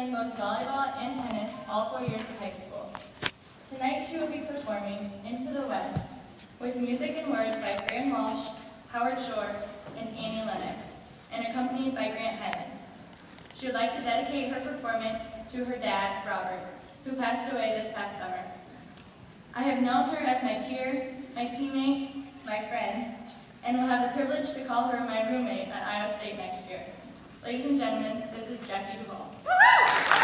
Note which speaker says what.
Speaker 1: playing both volleyball and tennis all 4 years of high school. Tonight she will be performing Into the West with music and words by Fran Walsh, Howard Shore, and Annie Lennox, and accompanied by Grant Highland. She would like to dedicate her performance to her dad, Robert, who passed away this past summer. I have known her as my peer, my teammate, my friend, and will have the privilege to call her my roommate at Iowa State next year. Ladies and gentlemen, this is Jackie Duvall.